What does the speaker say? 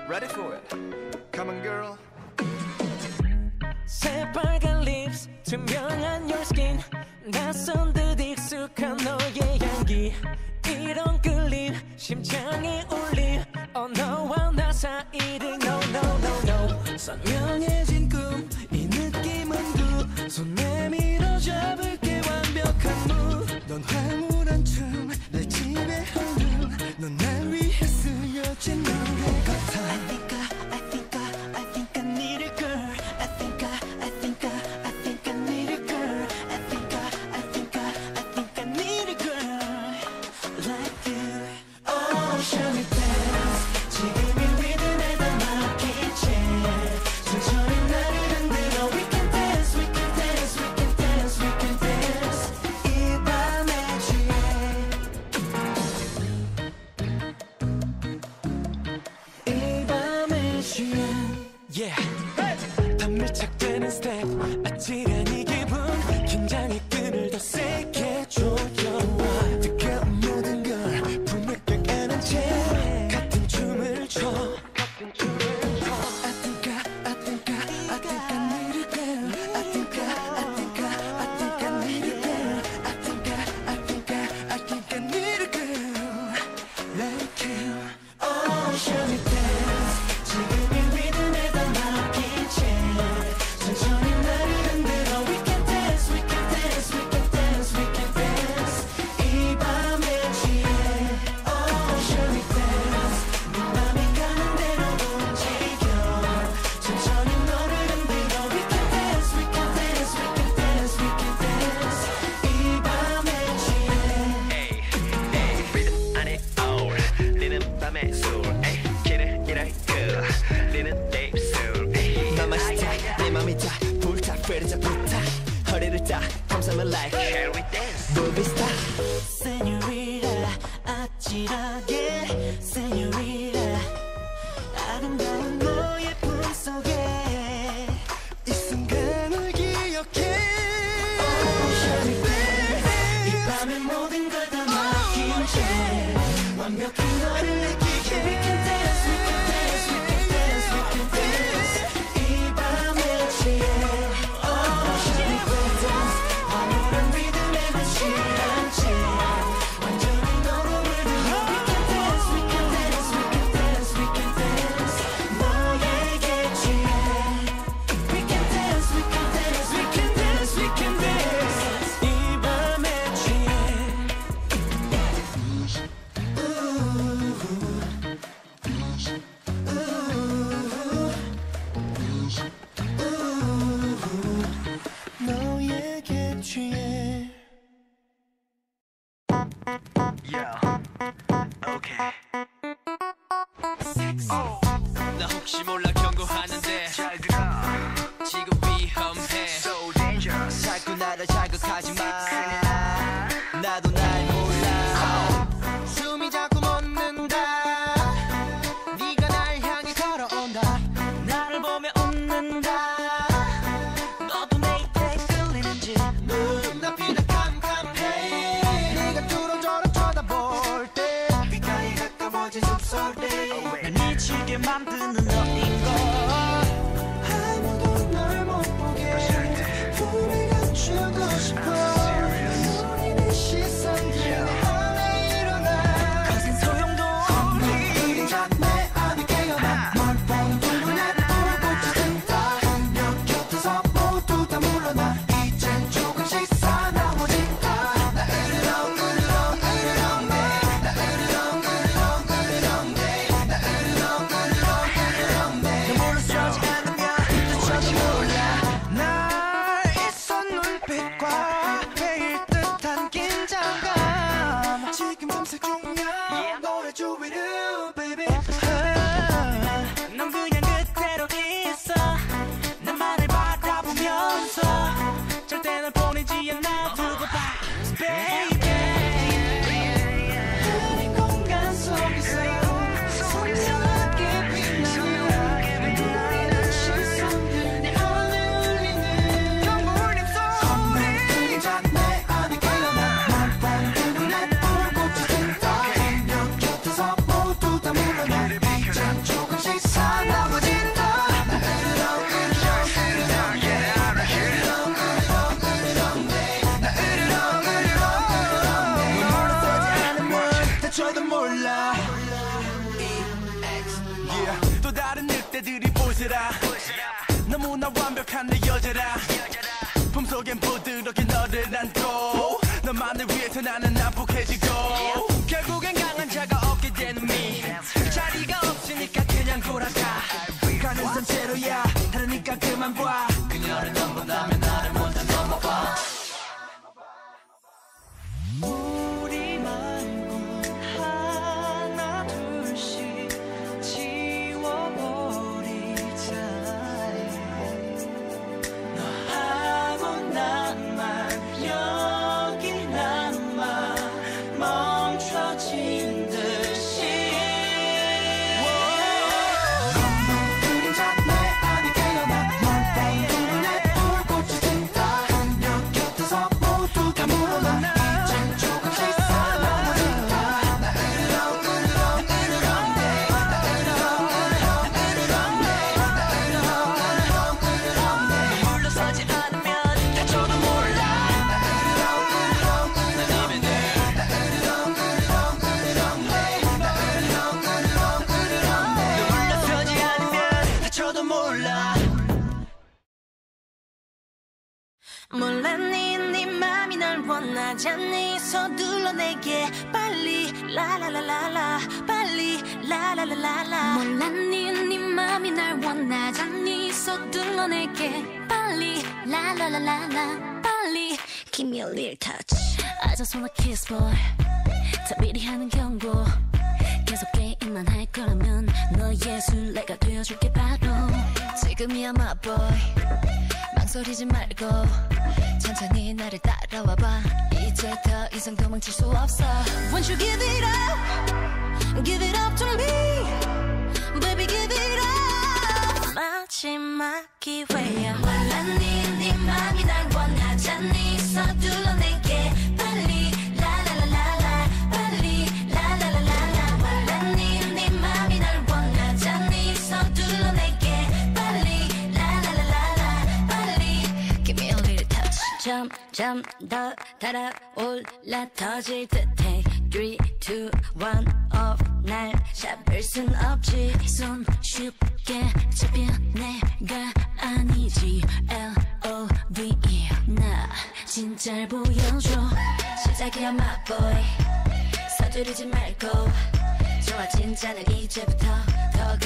Ready for it. Come on, girl. 새빨간 lips, 투명한 your skin. 낯선 듯 익숙한 너의 향기. 이런 끌림, 심장이 울림. 너와 나 사이를 no no no no. 선명해진 꿈, 이 느낌은 두. 손 내밀어 잡을게 완벽한 move. 넌 황홀한 춤, 내 집에 흐름. 넌 날 위해 쓰여진 노래 같아. I think I need a girl. I think I need a girl. I think I need a girl like you. Oh, show me dance. 지금 이 리듬에 다 맡긴 채 천천히 나를 흔들어. We can dance, we can dance, we can dance, we can dance. 이 밤에 취해. 이 밤에 취해. Yeah. 더 밀착되는 스텝, 아찔한 이 기분. 긴장의 끈을 더 세게 조여와. 뜨거운 모든 걸 품에 껴안은 채 같은 춤을 춰. I think I need a girl. I think I need a girl. I think I need a girl like you. Oh, show me dance. 지금 이 리듬에 다 맡긴 채 천천히 나를 흔들어. We can dance, we can dance, we can dance, we can dance. 이 밤에 취해. Oh, show me dance. 네 맘이 가는 대로 움직여. 천천히 너를 흔들어. We can dance, we can dance, we can dance, we can dance. 이 밤에 취해. 리듬 안에 all 리는 밤의 술 길을 잃을 그 리는 내 입술 너만 스타 내 맘이 다 불타 끓이자 불타 허리를 딱 감싸면 like Shall we dance? Movie star Señorita, 아찔하게 Señorita, 아름다운 너의 품속에 이 순간을 기억해. Oh, show me dance. 이 밤의 모든 걸 다 맡긴 채 완벽히 너를 느끼게. We can dance, we can dance, we can dance, we can dance. 이 밤에 취해. Oh, show me dance. 황홀한 리듬에 취한 채 완전히 너로 물들어. We can dance, we can dance, we can dance, we can dance. 너에게 취해. We can dance, we can dance, we can dance, we can dance. 이 밤에 취해. 너에게 취해. Yeah Okay 나 혹시 몰라 경고하는데 잘 들어 지금 위험해 So dangerous 자꾸 나를 자극하지 마. 나도 날 몰라. 숨이 자꾸 멎는다. 네가 날 향해 걸어온다. 나를 보며 웃는다. 너도 내 입에 끌리는지. 눈앞이 다 캄캄해. 네가 뚫어져라 쳐다볼 때 귓가에 가까워진 숨소리. 날 미치게 만드는 너인 걸. 아무도 널 못 보게 품에 감추고 싶어. 우리의 시선들이 안에 일어나. 거센 소용도 없니. 그림자 내 안에 깨어나. 널 보는 눈에 불꽃이 든다. 벽 곁에서 모두 다 물러나. 이젠 조금씩 사나워진다. 나 으르렁 으르렁 으르렁 내. 나 으르렁 으르렁 으르렁 내. 나 으르렁 으르렁 으르렁 부시라 너무나 완벽한 내 여자라 품속엔 부드럽게 너를 안고 너만을 위해서 나는 난폭해지고 결국엔 강한 자가 없게 되는 미 자리가 없으니까 그냥 돌아가 가는 산채로야 다르니까 그만 봐 그녀를 넘본다면 나를 먼저 넘어봐 우리 말고 하나 둘씩 지워버리자 너하고 나만 여기 남아 멈춰진 듯이 그림자 내 안에 깨어나 널 본 두 눈에 불꽃이 튄다 너 곁에서 모두 다 물어나 이젠 조금씩 살아나니까 나 으르렁 네 물러서지 않으면 다쳐도 몰라 물러서지 않으면 다쳐도 몰라 몰랐니 네 맘이 날 원하잖니 서둘러 내게 빨리 라라라라라 빨리 라라라라라 몰랐니 네 맘이 날 원하잖니 서둘러 내게 빨리 라라라라라 빨리 Give me a little touch I just wanna kiss boy 다 미리하는 경고 계속 게임만 할 거라면 너의 술래가 되어줄게 바로 지금이야 my boy 망설이지 말고 천천히 나를 따라와봐 이제 더 이상 도망칠 수 없어 Won't you give it up to me Baby give it up 마지막 기회야 몰랐니 네 맘이 날 원하잖니 서둘러 내게 빨리 라라라라라 빨리 라라라라라 몰랐니 네 맘이 날 원하잖니 서둘러 내게 빨리 라라라라라 빨리 Give me a little touch 점점 더 달아올라 터질 듯해 3, 2, 1 off 날 잡을 순 없지 손 쉽게 잡혀 내가 아니지 L.O.V.E 나 진짜를 보여줘 시작이야 my boy 서두르지 말고 좋아 진짜는 이제부터 더